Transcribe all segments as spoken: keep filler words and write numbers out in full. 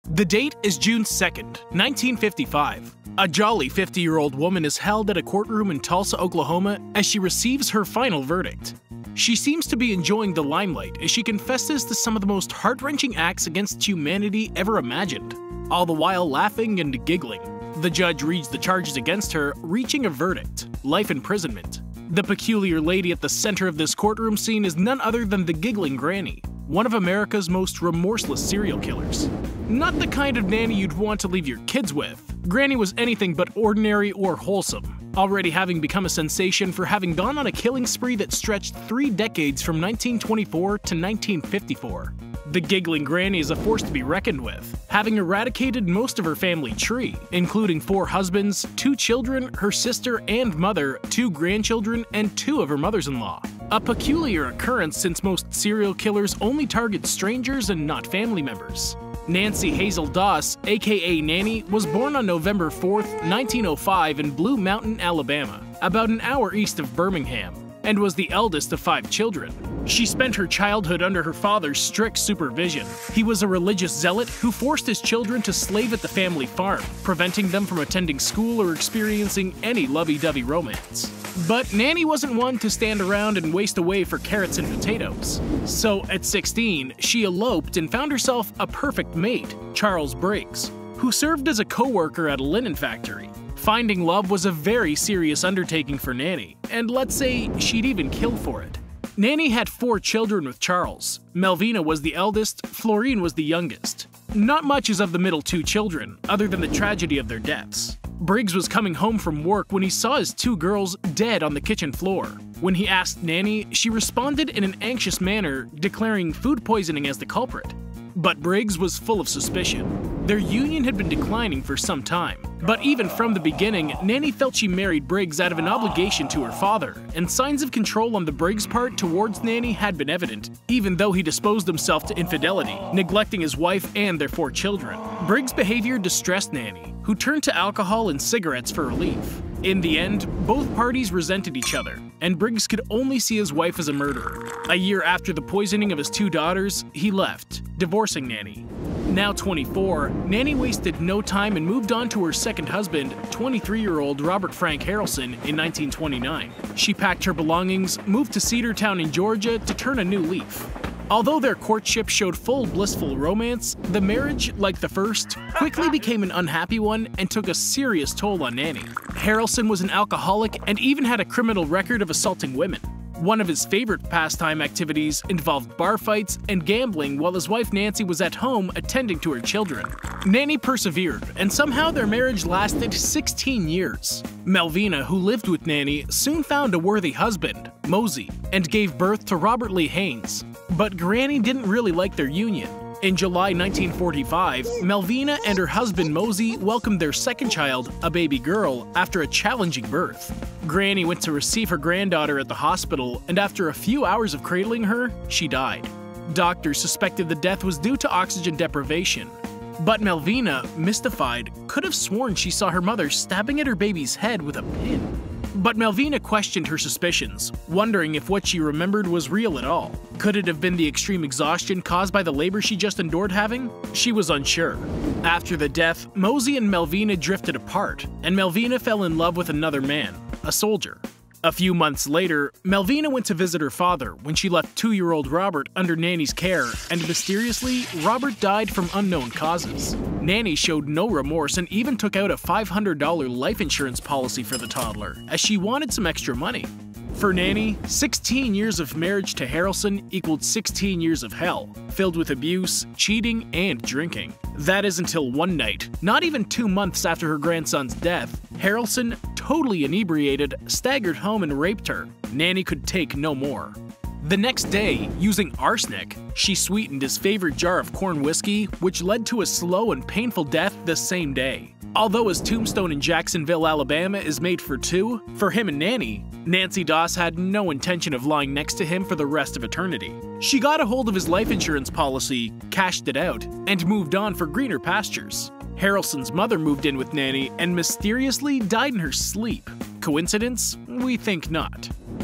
The date is June second, nineteen fifty-five. A jolly fifty-year-old woman is held at a courtroom in Tulsa, Oklahoma as she receives her final verdict. She seems to be enjoying the limelight as she confesses to some of the most heart-wrenching acts against humanity ever imagined, all the while laughing and giggling. The judge reads the charges against her, reaching a verdict: life imprisonment. The peculiar lady at the center of this courtroom scene is none other than the Giggling Granny, one of America's most remorseless serial killers. Not the kind of nanny you'd want to leave your kids with. Granny was anything but ordinary or wholesome, already having become a sensation for having gone on a killing spree that stretched three decades from nineteen twenty-four to nineteen fifty-four. The Giggling Granny is a force to be reckoned with, having eradicated most of her family tree, including four husbands, two children, her sister and mother, two grandchildren, and two of her mothers-in-law. A peculiar occurrence since most serial killers only target strangers and not family members. Nancy Hazel Doss, aka Nanny, was born on November fourth, nineteen oh five in Blue Mountain, Alabama, about an hour east of Birmingham, and was the eldest of five children. She spent her childhood under her father's strict supervision. He was a religious zealot who forced his children to slave at the family farm, preventing them from attending school or experiencing any lovey-dovey romance. But Nanny wasn't one to stand around and waste away for carrots and potatoes. So at sixteen, she eloped and found herself a perfect mate, Charles Briggs, who served as a co-worker at a linen factory. Finding love was a very serious undertaking for Nanny, and let's say she'd even kill for it. Nanny had four children with Charles. Melvina was the eldest, Florine was the youngest. Not much is of the middle two children, other than the tragedy of their deaths. Briggs was coming home from work when he saw his two girls dead on the kitchen floor. When he asked Nanny, she responded in an anxious manner, declaring food poisoning as the culprit. But Briggs was full of suspicion. Their union had been declining for some time, but even from the beginning, Nanny felt she married Briggs out of an obligation to her father, and signs of control on the Briggs part towards Nanny had been evident, even though he disposed himself to infidelity, neglecting his wife and their four children. Briggs' behavior distressed Nanny, who turned to alcohol and cigarettes for relief. In the end, both parties resented each other, and Briggs could only see his wife as a murderer. A year after the poisoning of his two daughters, he left, divorcing Nanny. Now twenty-four, Nanny wasted no time and moved on to her second husband, twenty-three-year-old Robert Frank Harrelson, in nineteen twenty-nine. She packed her belongings, moved to Cedartown in Georgia to turn a new leaf. Although their courtship showed full blissful romance, the marriage, like the first, quickly became an unhappy one and took a serious toll on Nanny. Harrelson was an alcoholic and even had a criminal record of assaulting women. One of his favorite pastime activities involved bar fights and gambling while his wife Nancy was at home attending to her children. Nanny persevered, and somehow their marriage lasted sixteen years. Melvina, who lived with Nanny, soon found a worthy husband, Mosey, and gave birth to Robert Lee Haynes. But Granny didn't really like their union. In July nineteen forty-five, Melvina and her husband Mosey welcomed their second child, a baby girl, after a challenging birth. Granny went to receive her granddaughter at the hospital, and after a few hours of cradling her, she died. Doctors suspected the death was due to oxygen deprivation. But Melvina, mystified, could have sworn she saw her mother stabbing at her baby's head with a pin. But Melvina questioned her suspicions, wondering if what she remembered was real at all. Could it have been the extreme exhaustion caused by the labor she just endured having? She was unsure. After the death, Mosey and Melvina drifted apart, and Melvina fell in love with another man, a soldier. A few months later, Melvina went to visit her father when she left two-year-old Robert under Nanny's care, and mysteriously, Robert died from unknown causes. Nanny showed no remorse and even took out a five hundred dollar life insurance policy for the toddler, as she wanted some extra money. For Nanny, sixteen years of marriage to Harrelson equaled sixteen years of hell, filled with abuse, cheating, and drinking. That is until one night, not even two months after her grandson's death, Harrelson, totally inebriated, staggered home and raped her. Nanny could take no more. The next day, using arsenic, she sweetened his favorite jar of corn whiskey, which led to a slow and painful death the same day. Although his tombstone in Jacksonville, Alabama is made for two, for him and Nanny, Nancy Doss had no intention of lying next to him for the rest of eternity. She got a hold of his life insurance policy, cashed it out, and moved on for greener pastures. Harrelson's mother moved in with Nanny and mysteriously died in her sleep. Coincidence? We think not.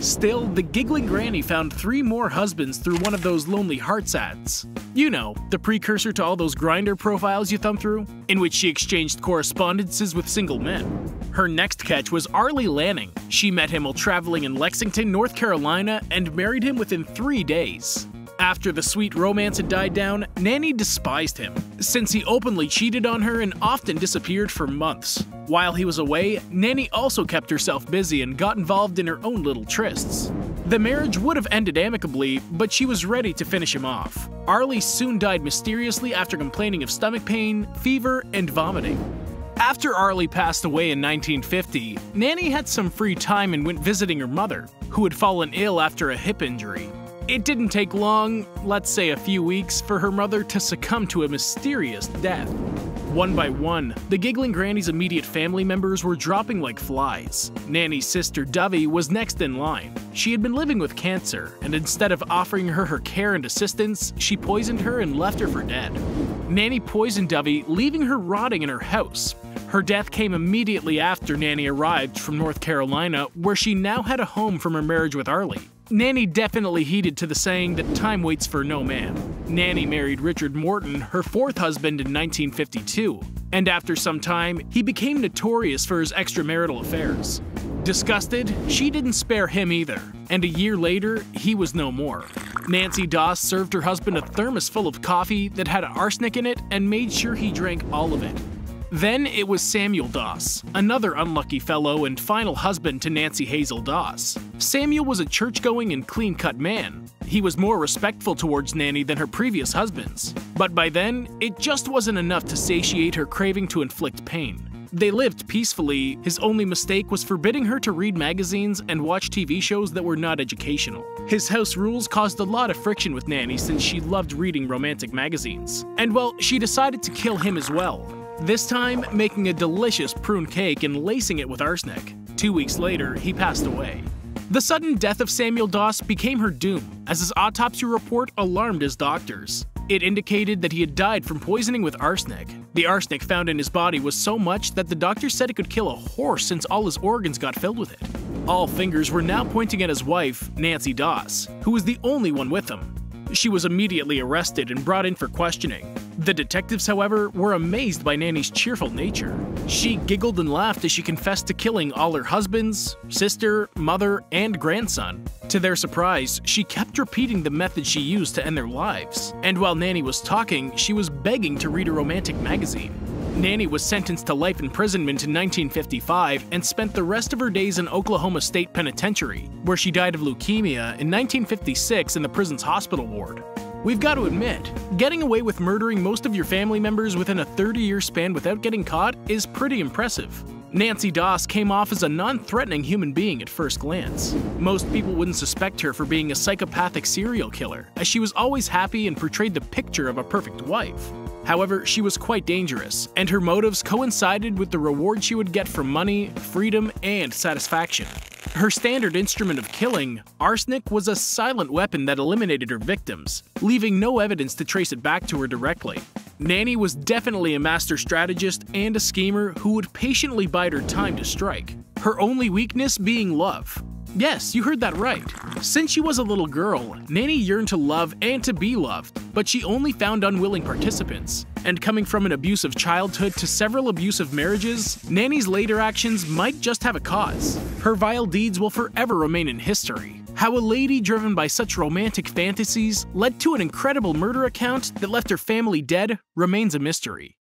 Still, the giggling granny found three more husbands through one of those Lonely Hearts ads. You know, the precursor to all those Grindr profiles you thumb through, in which she exchanged correspondences with single men. Her next catch was Arlie Lanning. She met him while traveling in Lexington, North Carolina, and married him within three days. After the sweet romance had died down, Nanny despised him, since he openly cheated on her and often disappeared for months. While he was away, Nanny also kept herself busy and got involved in her own little trysts. The marriage would have ended amicably, but she was ready to finish him off. Arlie soon died mysteriously after complaining of stomach pain, fever, and vomiting. After Arlie passed away in nineteen fifty, Nanny had some free time and went visiting her mother, who had fallen ill after a hip injury. It didn't take long, let's say a few weeks, for her mother to succumb to a mysterious death. One by one, the giggling granny's immediate family members were dropping like flies. Nanny's sister Dovey was next in line. She had been living with cancer, and instead of offering her her care and assistance, she poisoned her and left her for dead. Nanny poisoned Dovey, leaving her rotting in her house. Her death came immediately after Nanny arrived from North Carolina, where she now had a home from her marriage with Arlie. Nanny definitely heeded to the saying that time waits for no man. Nanny married Richard Morton, her fourth husband, in nineteen fifty-two, and after some time, he became notorious for his extramarital affairs. Disgusted, she didn't spare him either, and a year later, he was no more. Nancy Doss served her husband a thermos full of coffee that had arsenic in it and made sure he drank all of it. Then it was Samuel Doss, another unlucky fellow and final husband to Nancy Hazel Doss. Samuel was a church-going and clean-cut man. He was more respectful towards Nanny than her previous husbands. But by then, it just wasn't enough to satiate her craving to inflict pain. They lived peacefully. His only mistake was forbidding her to read magazines and watch T V shows that were not educational. His house rules caused a lot of friction with Nanny since she loved reading romantic magazines. And well, she decided to kill him as well. This time, making a delicious prune cake and lacing it with arsenic. Two weeks later, he passed away. The sudden death of Samuel Doss became her doom, as his autopsy report alarmed his doctors. It indicated that he had died from poisoning with arsenic. The arsenic found in his body was so much that the doctor said it could kill a horse since all his organs got filled with it. All fingers were now pointing at his wife, Nancy Doss, who was the only one with him. She was immediately arrested and brought in for questioning. The detectives, however, were amazed by Nanny's cheerful nature. She giggled and laughed as she confessed to killing all her husbands, sister, mother, and grandson. To their surprise, she kept repeating the method she used to end their lives. And while Nanny was talking, she was begging to read a romantic magazine. Nanny was sentenced to life imprisonment in nineteen fifty-five and spent the rest of her days in Oklahoma State Penitentiary, where she died of leukemia in nineteen fifty-six in the prison's hospital ward. We've got to admit, getting away with murdering most of your family members within a thirty-year span without getting caught is pretty impressive. Nancy Doss came off as a non-threatening human being at first glance. Most people wouldn't suspect her for being a psychopathic serial killer, as she was always happy and portrayed the picture of a perfect wife. However, she was quite dangerous, and her motives coincided with the reward she would get from money, freedom, and satisfaction. Her standard instrument of killing, arsenic, was a silent weapon that eliminated her victims, leaving no evidence to trace it back to her directly. Nanny was definitely a master strategist and a schemer who would patiently bide her time to strike, her only weakness being love. Yes, you heard that right. Since she was a little girl, Nanny yearned to love and to be loved, but she only found unwilling participants. And coming from an abusive childhood to several abusive marriages, Nanny's later actions might just have a cause. Her vile deeds will forever remain in history. How a lady driven by such romantic fantasies led to an incredible murder account that left her family dead remains a mystery.